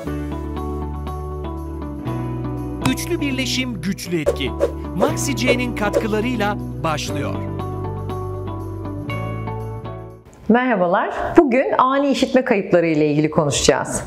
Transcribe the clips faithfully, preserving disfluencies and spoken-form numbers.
Üçlü birleşim güçlü etki. Maxi C'nin katkılarıyla başlıyor. Merhabalar. Bugün ani işitme kayıpları ile ilgili konuşacağız.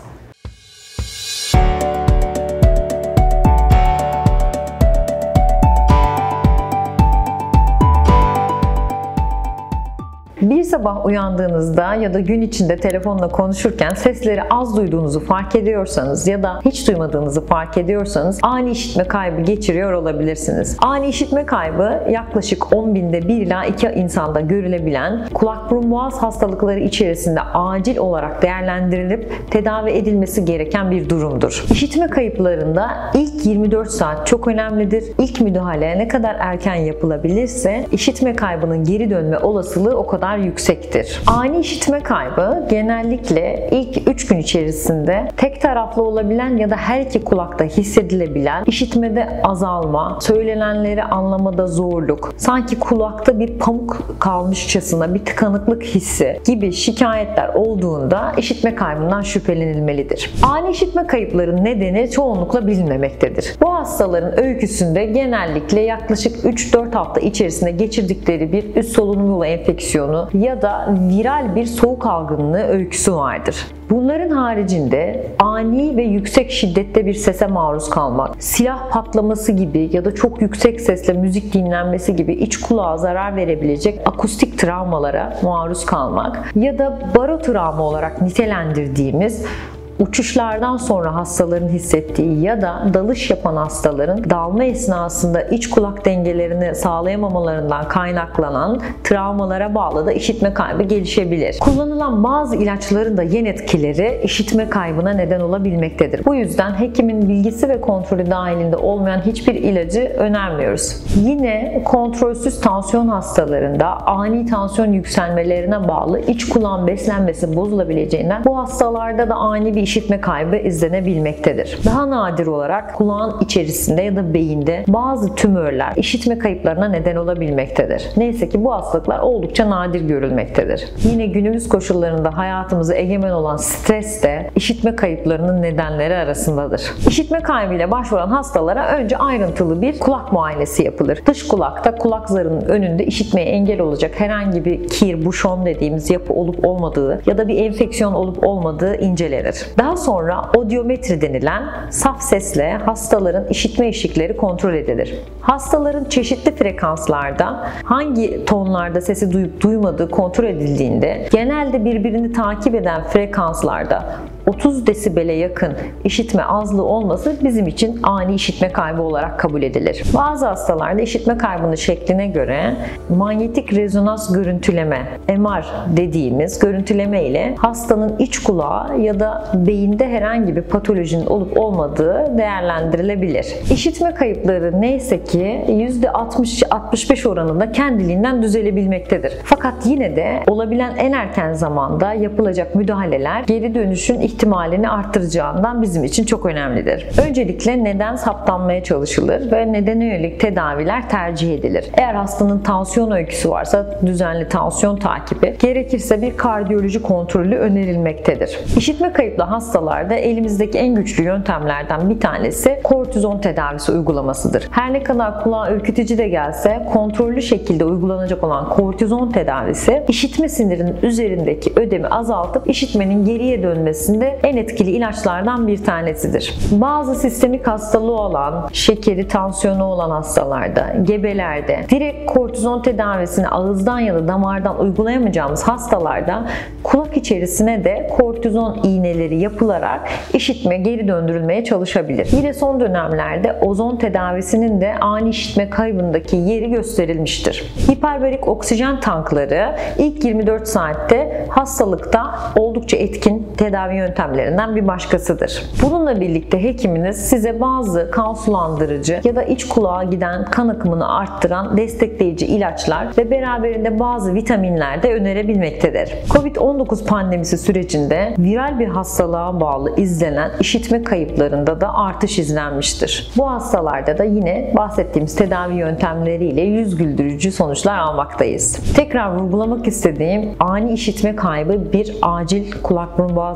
Bir sabah uyandığınızda ya da gün içinde telefonla konuşurken sesleri az duyduğunuzu fark ediyorsanız ya da hiç duymadığınızı fark ediyorsanız ani işitme kaybı geçiriyor olabilirsiniz. Ani işitme kaybı yaklaşık on binde bir ila iki insanda görülebilen kulak burun boğaz hastalıkları içerisinde acil olarak değerlendirilip tedavi edilmesi gereken bir durumdur. İşitme kayıplarında ilk yirmi dört saat çok önemlidir. İlk müdahale ne kadar erken yapılabilirse işitme kaybının geri dönme olasılığı o kadar yüksektir. Ani işitme kaybı genellikle ilk üç gün içerisinde tek taraflı olabilen ya da her iki kulakta hissedilebilen, işitmede azalma, söylenenleri anlamada zorluk, sanki kulakta bir pamuk kalmışçasına bir tıkanıklık hissi gibi şikayetler olduğunda işitme kaybından şüphelenilmelidir. Ani işitme kayıplarının nedeni çoğunlukla bilinmemektedir. Bu hastaların öyküsünde genellikle yaklaşık üç dört hafta içerisinde geçirdikleri bir üst solunum yolu enfeksiyonu ya da viral bir soğuk algınlığı öyküsü vardır. Bunların haricinde ani ve yüksek şiddette bir sese maruz kalmak, silah patlaması gibi ya da çok yüksek sesle müzik dinlenmesi gibi iç kulağa zarar verebilecek akustik travmalara maruz kalmak ya da barotravma olarak nitelendirdiğimiz uçuşlardan sonra hastaların hissettiği ya da dalış yapan hastaların dalma esnasında iç kulak dengelerini sağlayamamalarından kaynaklanan travmalara bağlı da işitme kaybı gelişebilir. Kullanılan bazı ilaçların da yan etkileri işitme kaybına neden olabilmektedir. Bu yüzden hekimin bilgisi ve kontrolü dahilinde olmayan hiçbir ilacı önermiyoruz. Yine kontrolsüz tansiyon hastalarında ani tansiyon yükselmelerine bağlı iç kulağın beslenmesi bozulabileceğinden bu hastalarda da ani bir işitme kaybı izlenebilmektedir. Daha nadir olarak kulağın içerisinde ya da beyinde bazı tümörler işitme kayıplarına neden olabilmektedir. Neyse ki bu hastalıklar oldukça nadir görülmektedir. Yine günümüz koşullarında hayatımıza egemen olan stres de işitme kayıplarının nedenleri arasındadır. İşitme kaybıyla başvuran hastalara önce ayrıntılı bir kulak muayenesi yapılır. Dış kulakta kulak zarının önünde işitmeye engel olacak herhangi bir kir, buşon dediğimiz yapı olup olmadığı ya da bir enfeksiyon olup olmadığı incelenir. Daha sonra odyometri denilen saf sesle hastaların işitme eşikleri kontrol edilir. Hastaların çeşitli frekanslarda hangi tonlarda sesi duyup duymadığı kontrol edildiğinde genelde birbirini takip eden frekanslarda otuz desibele yakın işitme azlığı olması bizim için ani işitme kaybı olarak kabul edilir. Bazı hastalarda işitme kaybının şekline göre manyetik rezonans görüntüleme M R dediğimiz görüntüleme ile hastanın iç kulağı ya da beyinde herhangi bir patolojinin olup olmadığı değerlendirilebilir. İşitme kayıpları neyse ki yüzde altmış altmış beş oranında kendiliğinden düzelebilmektedir. Fakat yine de olabilen en erken zamanda yapılacak müdahaleler geri dönüşün ihtimalini arttıracağından bizim için çok önemlidir. Öncelikle neden saptanmaya çalışılır ve nedene yönelik tedaviler tercih edilir. Eğer hastanın tansiyon öyküsü varsa düzenli tansiyon takibi, gerekirse bir kardiyoloji kontrolü önerilmektedir. İşitme kayıplı hastalarda elimizdeki en güçlü yöntemlerden bir tanesi kortizon tedavisi uygulamasıdır. Her ne kadar kulağa ürkütücü de gelse kontrollü şekilde uygulanacak olan kortizon tedavisi işitme sinirinin üzerindeki ödemi azaltıp işitmenin geriye dönmesinde en etkili ilaçlardan bir tanesidir. Bazı sistemik hastalığı olan, şekeri, tansiyonu olan hastalarda, gebelerde direkt kortizon tedavisini ağızdan ya da damardan uygulayamayacağımız hastalarda kulak içerisine de kortizon iğneleri yapılarak işitme geri döndürülmeye çalışabilir. Yine son dönemlerde ozon tedavisinin de ani işitme kaybındaki yeri gösterilmiştir. Hiperbarik oksijen tankları ilk yirmi dört saatte hastalıkta oldukça etkin tedavi yöntemlerinden bir başkasıdır. Bununla birlikte hekiminiz size bazı kan sulandırıcı ya da iç kulağa giden kan akımını arttıran destekleyici ilaçlar ve beraberinde bazı vitaminler de önerebilmektedir. kovid on dokuz pandemisi sürecinde viral bir hastalığa bağlı izlenen işitme kayıplarında da artış izlenmiştir. Bu hastalarda da yine bahsettiğimiz tedavi yöntemleriyle yüz güldürücü sonuçlar almaktayız. Tekrar vurgulamak istediğim ani işitme kaybı bir acil kulak burun boğaz hastalığı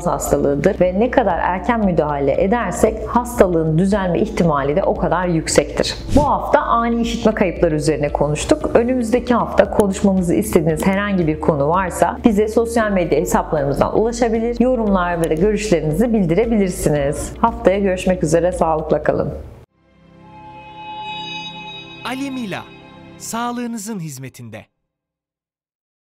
hastalığıdır ve ne kadar erken müdahale edersek hastalığın düzelme ihtimali de o kadar yüksektir. Bu hafta ani işitme kayıpları üzerine konuştuk. Önümüzdeki hafta konuşmamızı istediğiniz herhangi bir konu varsa bize sosyal medya hesaplarımızdan ulaşabilir, yorumlar ve de görüşlerinizi bildirebilirsiniz. Haftaya görüşmek üzere, sağlıkla kalın. Alemila, sağlığınızın hizmetinde.